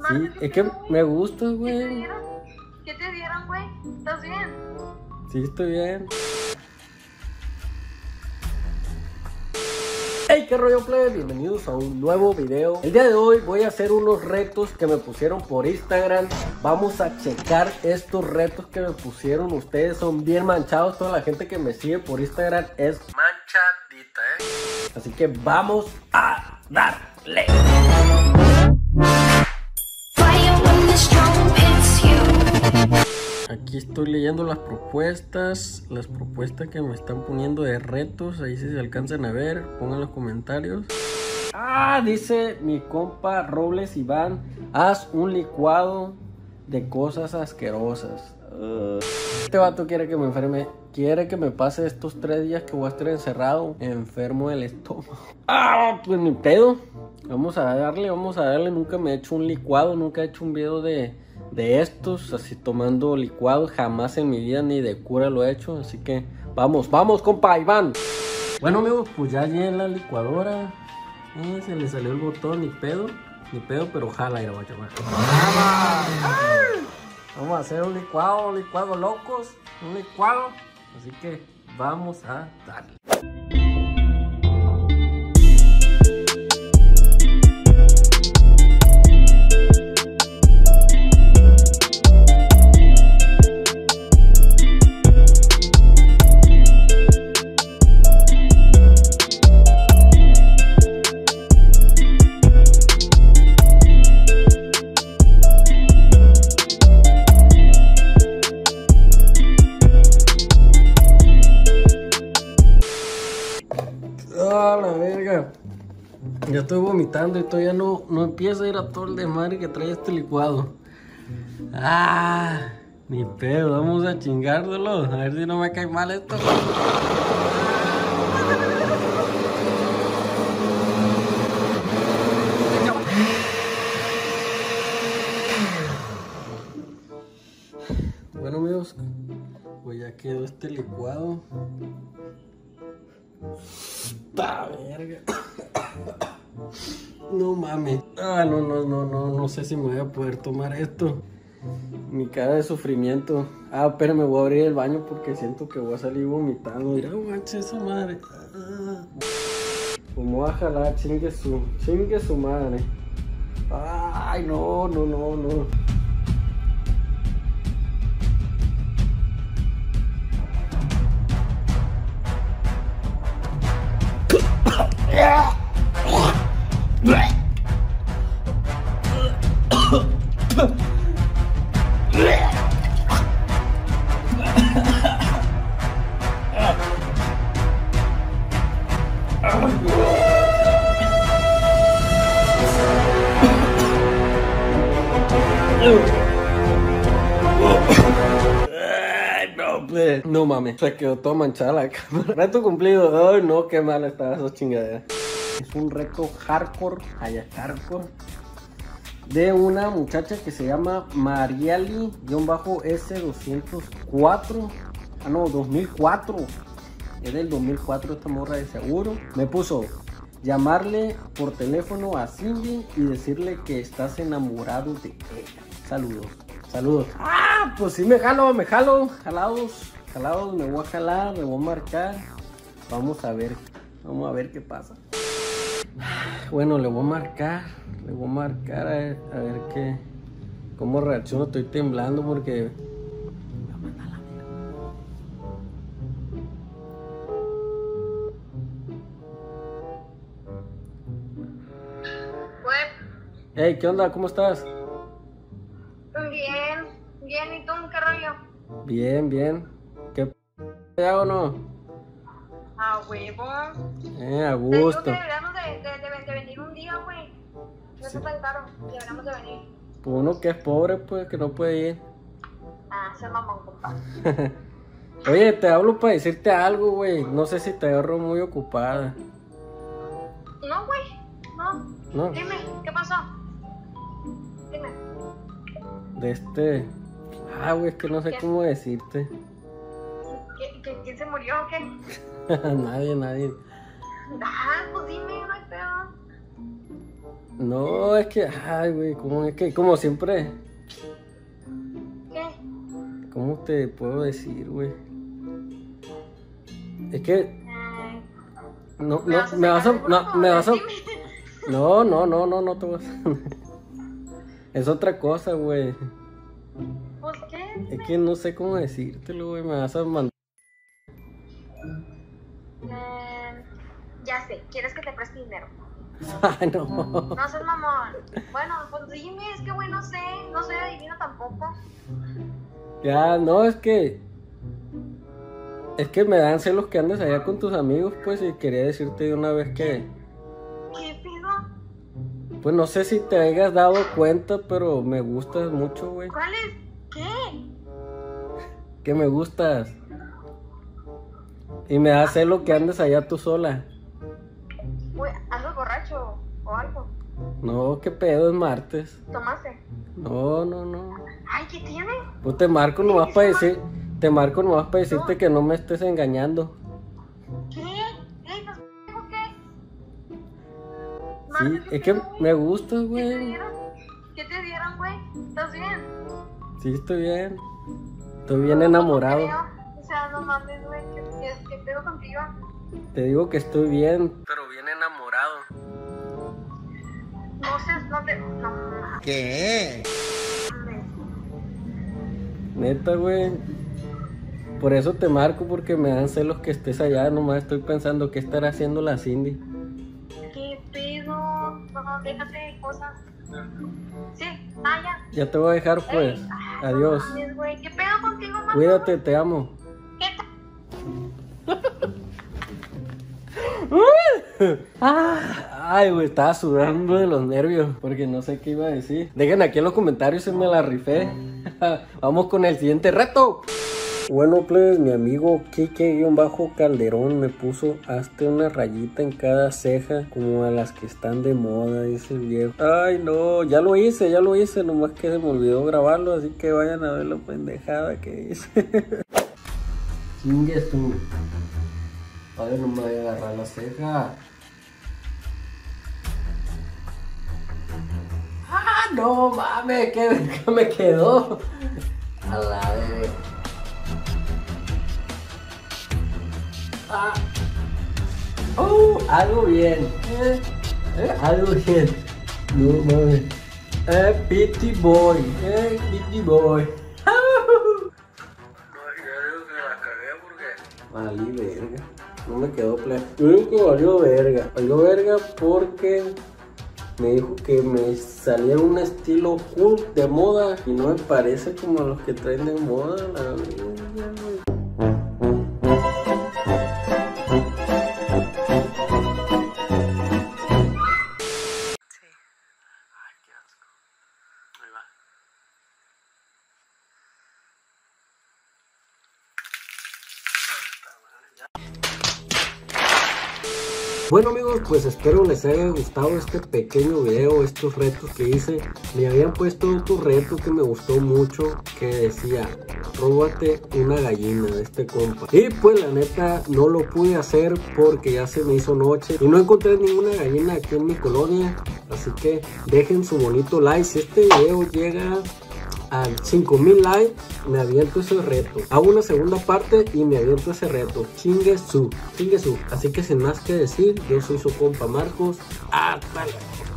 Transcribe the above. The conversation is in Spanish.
Sí, es que me gusta, ¿Qué te güey. dieron? ¿Qué te dieron, güey? ¿Estás bien? Sí, estoy bien. Hey, qué rollo, plebe, bienvenidos a un nuevo video. El día de hoy voy a hacer unos retos que me pusieron por Instagram. Vamos a checar estos retos que me pusieron. Ustedes son bien manchados, toda la gente que me sigue por Instagram es manchadita, Así que vamos a darle. Aquí estoy leyendo las propuestas que me están poniendo de retos. Ahí si se alcanzan a ver, pongan los comentarios. Dice mi compa Robles Iván, haz un licuado de cosas asquerosas. Este vato quiere que me enferme, quiere que me pase estos 3 días que voy a estar encerrado, enfermo del estómago. Pues ni pedo. Vamos a darle. Nunca me he hecho un licuado, nunca he hecho un video de estos, así tomando licuados, jamás en mi vida ni de cura lo he hecho, así que vamos, compa Iván. Bueno, amigos, pues ya llegué en la licuadora, se le salió el botón, ni pedo, pero jala, y vamos a hacer un licuado locos, así que vamos a darle. La verga. Ya estoy vomitando y todavía no empieza a ir a todo el desmadre que trae este licuado. Ni pedo, vamos a chingárselo. A ver si no me cae mal esto. Bueno, amigos, pues ya quedó este licuado. ¡Ta verga! No mames. No sé si me voy a poder tomar esto. Mi cara de sufrimiento. Espérame, voy a abrir el baño porque siento que voy a salir vomitando. Mira, guache esa madre. Como va a jalar, chingue su madre. Ay, no. No mames, se quedó toda manchada la cámara. Reto cumplido. Ay, no, qué mal estaba esa chingadera. Es un reto hardcore, de una muchacha que se llama Mariali-S204. 2004. Es del 2004 esta morra de seguro. Me puso llamarle por teléfono a Cindy y decirle que estás enamorado de ella. Saludos. Pues sí me jalo, jalados, me voy a jalar, me voy a marcar. Vamos a ver qué pasa. Bueno, le voy a marcar a ver qué, cómo reacciono. Estoy temblando porque hey, ¿qué onda? ¿Cómo estás? Bien, ¿y tú qué rollo? Bien. ¿Qué hago o no? A huevo. A Te digo gusto. que deberíamos de venir un día, güey. No está tan caro, deberíamos de venir. Pues uno que es pobre, pues, que no puede ir. Se mamón, compa. Oye, te hablo para decirte algo, güey. No sé si te agarro muy ocupada. No, güey, no. Dime, ¿qué pasó? Dime. Güey, es que no sé ¿Qué? cómo decirte. ¿Quién se murió o qué? Nadie. Pues dime, no hay pedo. No, es que, ay, güey, ¿cómo es que, como siempre, ¿Qué? ¿cómo te puedo decir, güey? Es que, no, ¿Me vas a me vas a, sacar no, alguno? me vas a, Dime. no te vas a, es otra cosa, güey. ¿Pues qué? Es que no sé cómo decírtelo, güey, me vas a mandar. Ya sé, ¿quieres que te preste dinero? Ay, no. No seas mamón. Bueno, pues dime, es que güey, no soy adivino tampoco. Ya, no, es que me dan celos que andes allá con tus amigos, pues, y quería decirte de una vez que, ¿Qué pido? pues, no sé si te hayas dado cuenta, pero me gustas mucho, güey. ¿Cuál es? ¿Qué? Que me gustas. Y me da celo que andes allá tú sola. Güey, ¿andas borracho o algo? No, qué pedo, es martes. ¿Tomaste? No. Ay, ¿qué tiene? Pues te marco nomás para decirte que no me estés engañando. ¿Qué? ¿Ey, pues, qué? Sí, Marta, ¿qué es que pedo, güey? me gustas, ¿Qué te güey. dieron? ¿Qué te dieron, güey? ¿Estás bien? Sí, estoy bien. Estoy bien enamorado. No creo. O sea, no mames, güey, ¿qué pedo contigo? Te digo que estoy bien, pero bien enamorado. No seas, no te... No. ¿Qué? Neta, güey. Por eso te marco, porque me dan celos que estés allá. Nomás estoy pensando qué estará haciendo la Cindy. ¿Qué pedo? No, déjate de cosas. Sí, ya. Ya te voy a dejar, pues. Ey, Adiós. no mames, güey, ¿qué pedo contigo, mamá? Cuídate, te amo. ¿Qué Ay, güey, estaba sudando de los nervios porque no sé qué iba a decir. Dejen aquí en los comentarios si me la rifé. Vamos con el siguiente reto. Bueno, pues mi amigo Kike-Calderón me puso: hazte una rayita en cada ceja como a las que están de moda, dice el viejo. Ay, no, ya lo hice, nomás que se me olvidó grabarlo, así que vayan a ver la pendejada que hice. Chingues tú. Ay, no me voy a agarrar la ceja. ¡Ah, no mames! ¿Qué me quedó? A la vez. ¡Ah! Algo bien. Algo bien. No mames. Pity Boy. Pity Boy. Valí verga. No me quedó play. Yo digo que valió verga. Valió verga porque me dijo que me salía un estilo cool de moda y no me parece como a los que traen de moda, la verga, güey. Bueno amigos, pues espero les haya gustado este pequeño video, estos retos que hice. Me habían puesto otro reto que me gustó mucho, que decía: róbate una gallina de este compa. Y pues la neta no lo pude hacer porque ya se me hizo noche y no encontré ninguna gallina aquí en mi colonia. Así que dejen su bonito like. Si este video llega a 5000 likes, me aviento ese reto. Hago una segunda parte y me aviento ese reto. Chingue su. Así que sin más que decir, yo soy su compa Marcos. Hasta luego.